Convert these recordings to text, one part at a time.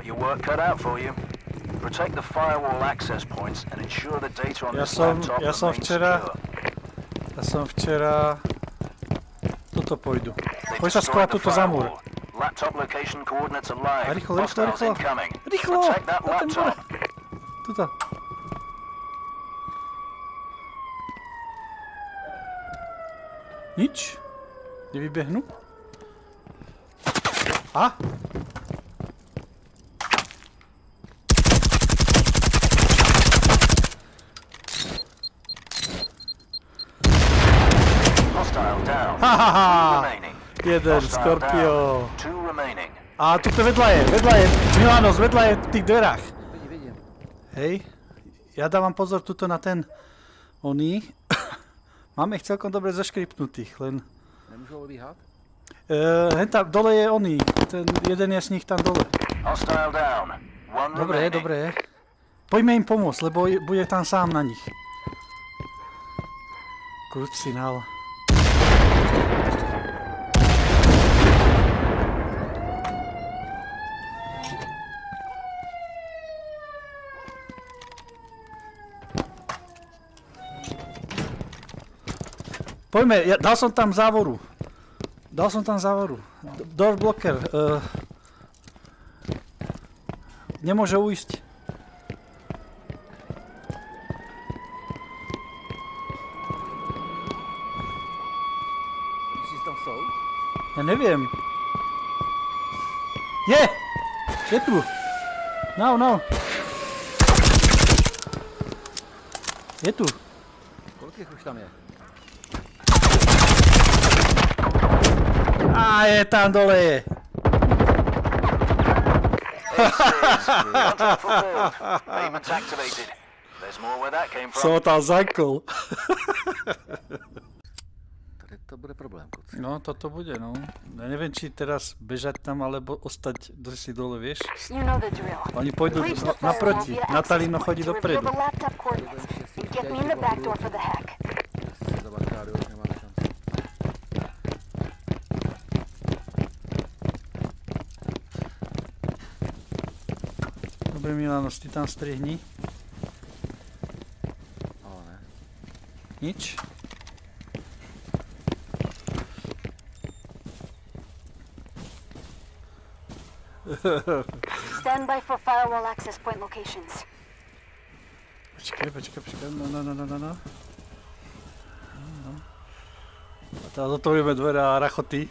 Got your work cut out for you. Protect the firewall access points and ensure the data on this laptop remains secure. Ja som včera... Tuto pôjdu. Poď sa skôr tuto za múr. Laptop location coordinates are live. A rýchlo, rýchlo, rýchlo. Rýchlo! Protect that laptop. Tuto. Nič? Nevybehnú? A? Hahaha! Jeden, Scorpio. A tu vedľa je. Milanos, vedľa je v tých dverách. Vidím. Hej. Ja dávam pozor tuto na ten... Oný. Máme ich celkom dobre zaškripnutých, len... Nemôžu obíhať? Tam dole je oný. Ten jeden je z nich tam dole. Dobre, dobre. Poďme im pomôcť, lebo bude tam sám na nich. Krucinál. Poďme, dal som tam závoru. Door blocker. Nemôže ujsť. Ja neviem. Je tu. No. Je tu. Koľkých už tam je? A je tam dole. Som tam zankol. To bude problém, kuci. No, toto bude, no. Ja neviem, či teraz bežať tam, alebo ostať si dole, vieš? Oni pôjdu naproti. Natalino chodí dopredu. Dobre, Milanos, ty tam strihni. Ale ne. Nič? Stand by for firewall access point locations. Počkaj. No. A teraz otvoríme dvere a rachoty.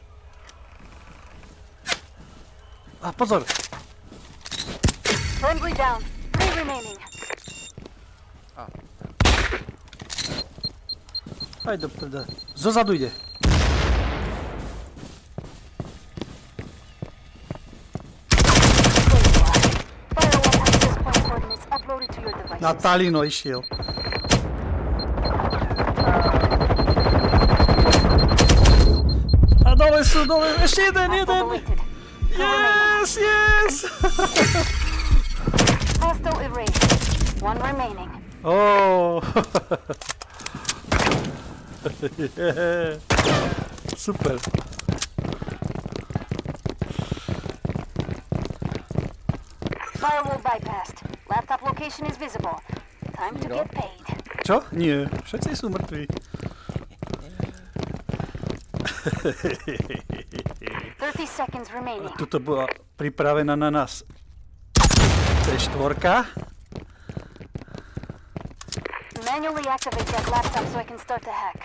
A pozor! Friendly down. 3 remaining. Aj do prda. Zozadu ide. Natalino išiel. A dole sú, ešte jeden. Yes! Hostile erased. 1 remaining. Oh. Yeah. Super. Firewall bypassed. Laptop location is visible. Time to get paid. Čo? Nie, všetci sú mŕtvi. 30 seconds remaining. Tuto bola pripravená na nás. To je 4. Manually activate that laptop so I can start the hack.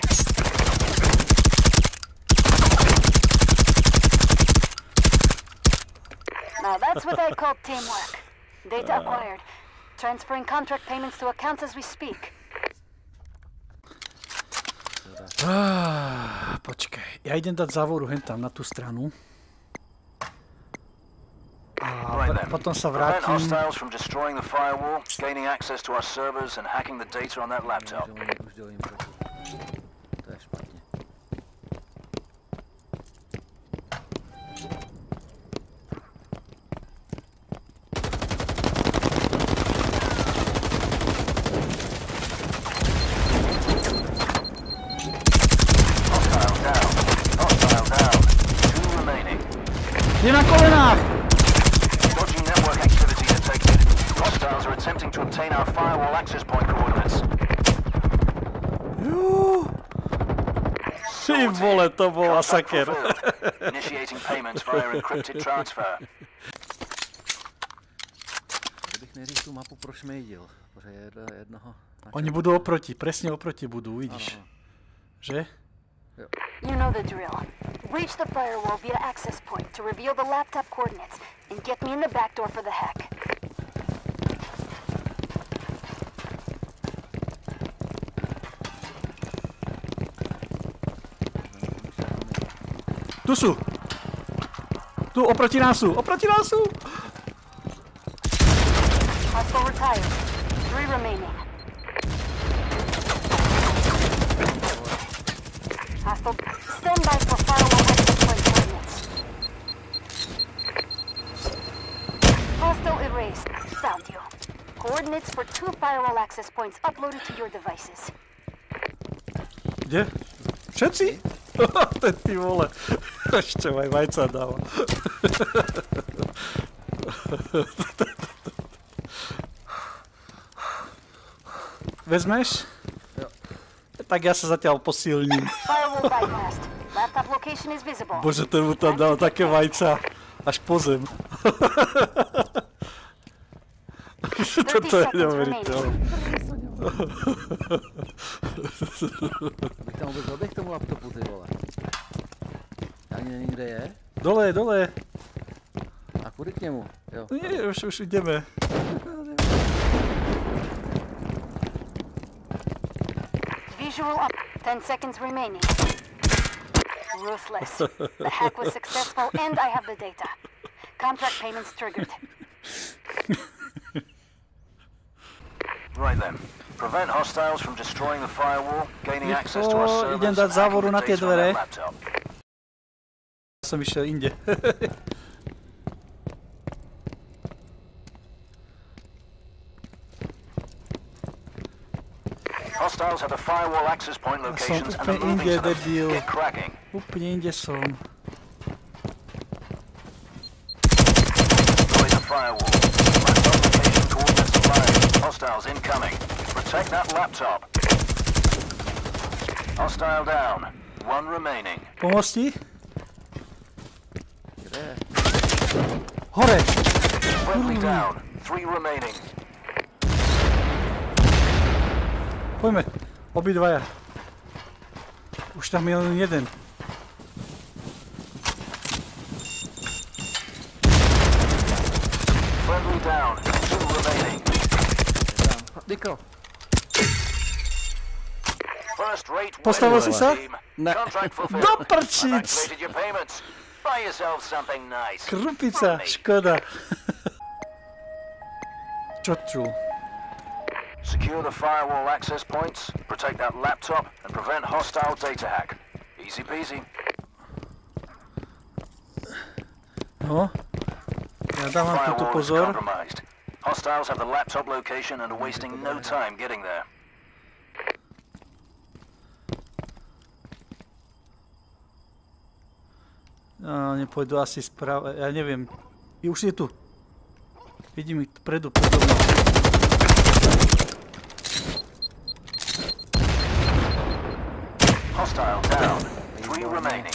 Now that's what I call teamwork. Data acquired. Transferring contract payments to accounts as we speak. Počkaj, ja idem dať závoru hentam na tú stranu. A potom sa vrátim. To je špatne. Je na kolenách! obtain our firewall access point coordinates. Ty vole, to bol masaker. Initiating payments via encrypted transfer. Kdybych nejdřív tu mapu prošmejdil, protože jednoho... Oni budú oproti, presne oproti budú, uvidíš. Že? You know the drill. Reach the firewall via access point to reveal the laptop coordinates and get me in the back door for the hack. Tu sú! Tu, oproti nás sú! Oproti nás sú! Hostile retired. 3 remaining. Hostile. Stand by for firewall access point coordinates. Hostile erased. Found you. Coordinates for 2 firewall access points uploaded to your devices. Kde? Všetci? Ten ty vole. Ešte aj vajca dáva. Vezmeš? Jo. Tak ja sa zatiaľ posilním. Firewall bypassed. Laptop location is visible. Bože, ten mu tam dal také vajca. Až po zem. Toto je neuveriteľné. Bych tam vůbec doběh k tomu laptopu, ty vole. Ani nevím, kde je. Dole, dole. A kudy k němu? Jo. Nie, už ideme. Visual up. 10 seconds remaining. Ruthless. The hack was successful and I have the data. Contract payments triggered. Right then. Prevent hostiles from destroying the firewall, gaining access to our servers, idem dať závoru na tie dvere. laptop. Som išiel inde. Hostiles have the firewall access point locations and are moving to them. Get cracking. Úplne inde som. Deploy the firewall. Laptop location coordinates supplied. Hostiles incoming. Protect that laptop. Hostile down. 1 remaining. Pomôcť ti? Kde? Hore! Friendly down. 3 remaining. Poďme. Obidvaja. Už tam je len jeden. Friendly down. 2 remaining. Diko. First rate Postavil si sa? Ne. Contract fulfilled. Do I've prčic! activated your payments. Buy yourself something nice. Krupica, škoda. Čo tu? Secure the firewall access points, protect that laptop, and prevent hostile data hack. Easy peasy. No. Ja dávam tu Firewall is pozor. compromised. Hostiles have the laptop location and are wasting no time getting there. No, nepôjdu asi správa, ja neviem. Už je tu. Vidím ich predu, podobno. Hostile down. 3 remaining.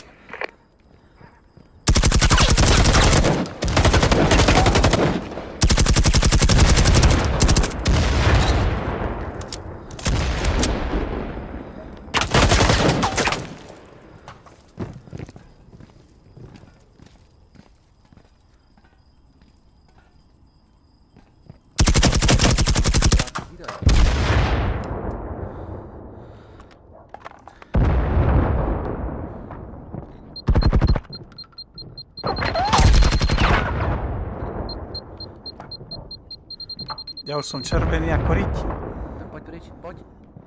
Ja už som červený ako riť. Tak poď pryč, poď.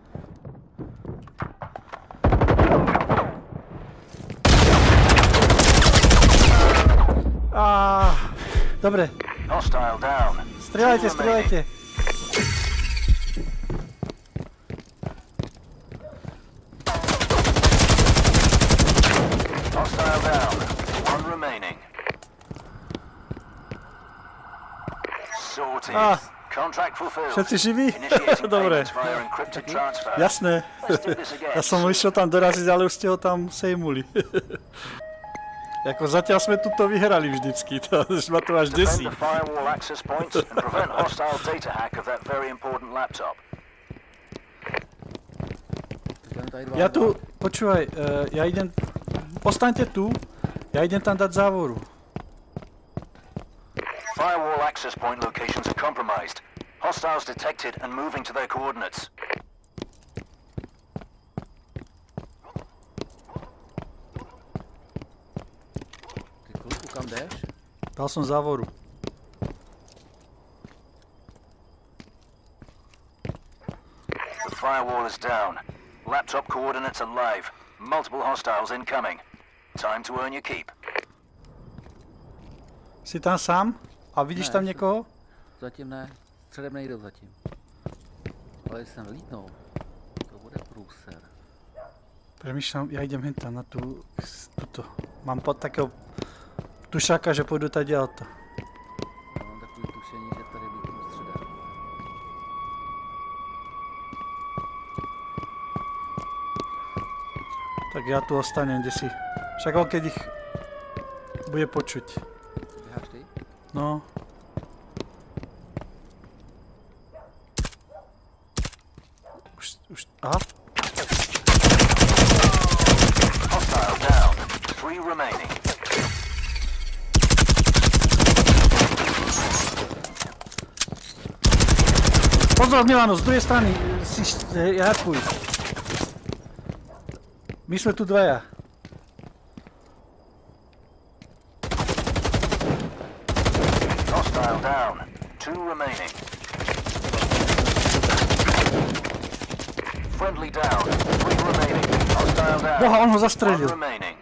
Dobre. Hostile down. Strieľajte, strieľajte. Hostile down. 1 remaining. Sorted. Contract fulfilled. Všetci živí? Initiating Dobre. payments via encrypted transfer. Jasné. Let's do this again. Ja som išiel tam doraziť, ale už ste ho tam sejmuli. Jako zatiaľ sme tuto vyhrali vždycky, to už ma to až desí. Defend the firewall access points and prevent hostile data hack of that very important laptop. Ja tu, počúvaj, ja idem, ostaňte tu, ja idem tam dať závoru. Firewall access point locations are compromised. Hostiles detected and moving to their coordinates. Ty kluku, kam jdeš? Dal som závoru. The firewall is down. Laptop coordinates are live. Multiple hostiles incoming. Time to earn your keep. Si tam sám? A vidíš Ne, tam jsem- někoho? Zatím ne. Středem nejdou zatím. Ale když sem lítnou, to bude průser. Premýšľam, ja idem hentam na túto. Mám pod takého tušáka, že pôjdu tady auto. Já mám takový tušení, že tady lítnou středem. Tak ja tu ostanem, kde si. Však on keď ich bude počuť. Běháš ty? No. Už, aha. Hostile down. 3 remaining. Pozor, Milano, z druhej strany si harpuj. My sme tu dvaja. Hostile down. 2 remaining. Friendly down. 3 remaining. Hostile down. Boha, on ho 1 zastrelil. remaining.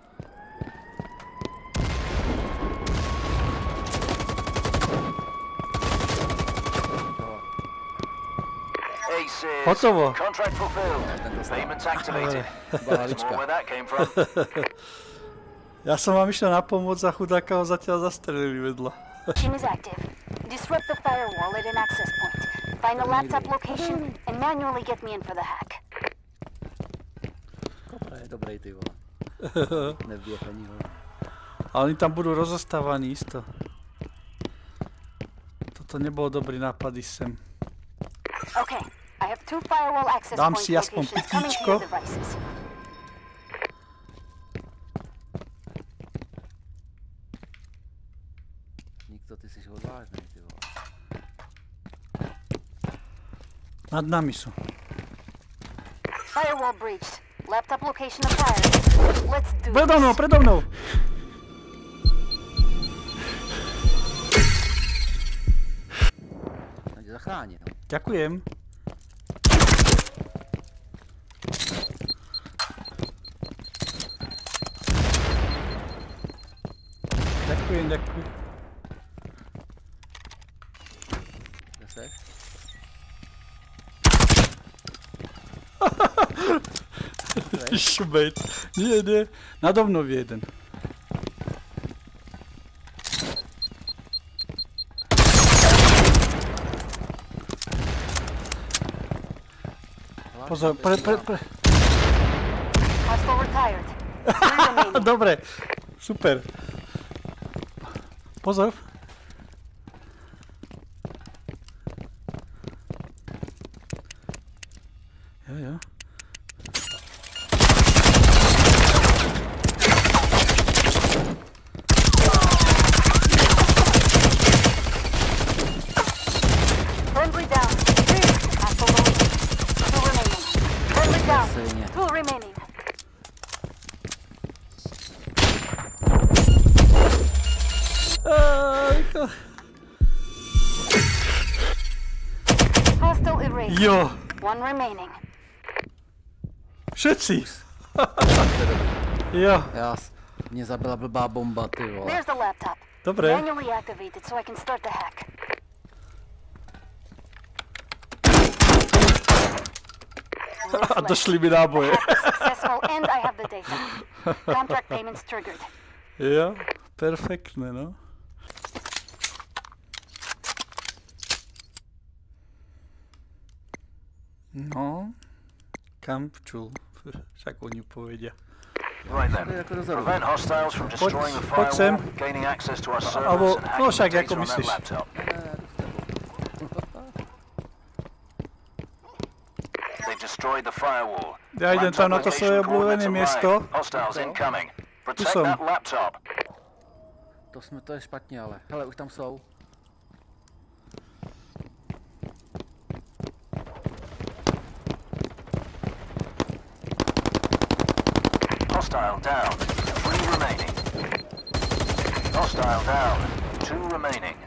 Aces. Hotovo. Contract fulfilled. Payments activated. There's more where that came from. Ja som vám išiel na pomoc a chudáka ho zatiaľ zastrelili vedľa. Mission is active. Disrupt the firewall at an access point. Find the laptop location and manually get me in for the hack. Dobrý ty vole. Neběh ani ho. A oni tam budú rozostávaní isto. Toto nebol dobrý nápad ísť sem. Okay, I have 2 firewall access Dám point si aspoň locations coming to pitíčko. your devices. Nikto, ty jsi odvážný ty vole. Nad nami sú. Firewall breached. Laptop location acquired. Let's do Predo mnou, this. predo mnou! Já tě zachránil. Ďakujem. Ďakujem. Kde seš? Šubejt. Nie. Nado mnou je jeden. Pozor, Hostile retired. 3 remaining. Dobre, super. Pozor. Jo. Friendly down. Hostile deleted. 2 remaining. Friendly down. Sejně. 2 remaining. Hostile erased. Jo, 1 remaining. všetci. Jo, Mě zabila blbá bomba ty vole. There's the laptop. dobre. Manually activated so I can start the hack. A došli mi náboje. Successful and I have the data. Contract payments triggered. Jo, perfektné, no. No, kam včul, však oni povedia. Right then. Prevent hostiles from destroying the firewall, gaining access to our servers, and hacking the data on that laptop. They've destroyed the firewall. Ja idem tam na to svoje obľúbené miesto. Hostiles incoming. Protect that laptop. To je špatně, ale. Hele, už tam jsou. Hostile down. 3 remaining. Hostile down. 2 remaining.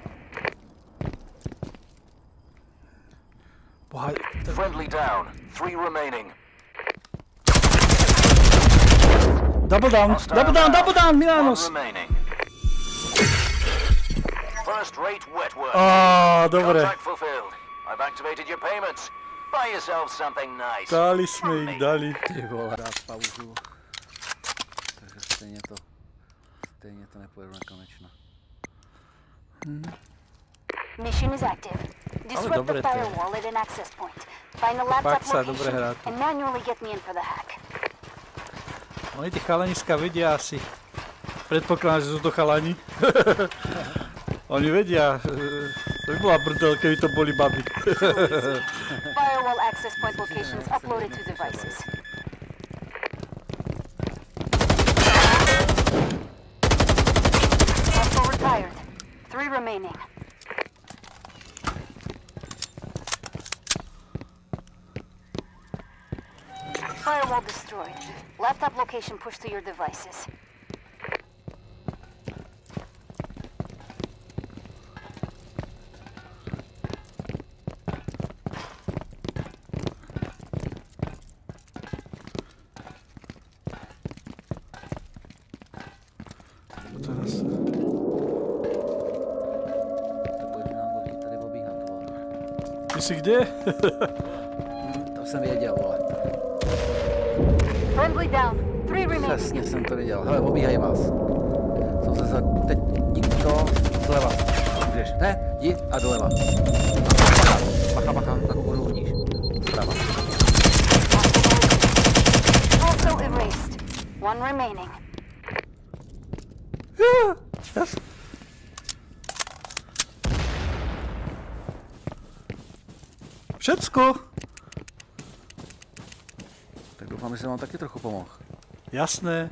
Friendly down. 3 remaining. Double down, Milanos! First rate wet work. Dobre. Contract fulfilled. I've activated your payments. Buy yourself something nice. Dali sme ich, dali. Ty vole, dát pauzu. Takže stejně to nepojedu nekonečno. Mission is active. Disrupt the firewall at an access point. Find the laptop location and manually get me in for the hack. Oni tí chalaniska vedia asi. Predpokladám, že sú to chalani. Oni vedia. To by bola brdel, keby to boli baby. Firewall access point locations uploaded to devices. Hostile retired. 3 remaining. Firewall destroyed. Laptop location pushed to your devices. Ty jsi kde? To jsem věděl, vole. Friendly down. 3 remaining. Přesně jsem to věděl. Hele, obíhají vás. Jsou se za... Teď nikdo zleva. Můžeš. Ne, jdi a doleva. Bacha, tak budu uvidíš. Zprava. Also erased. 1 remaining. Yes. Všecko. Tak doufám, že jsem vám taky trochu pomohl. Jasné.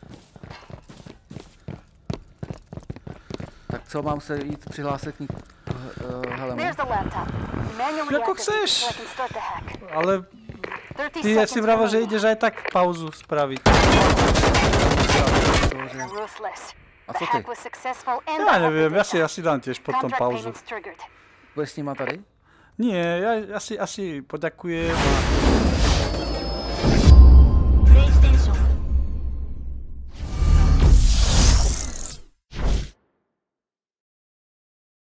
Tak co, mám se jít přihlásit k Helemu? Jako chceš. Ale ty si vravel, že ideš aj tak pauzu spraviť. A co ty? Ja neviem, ja si dám tiež potom pauzu. Budeš s nima tady? Nie, ja asi poďakujem.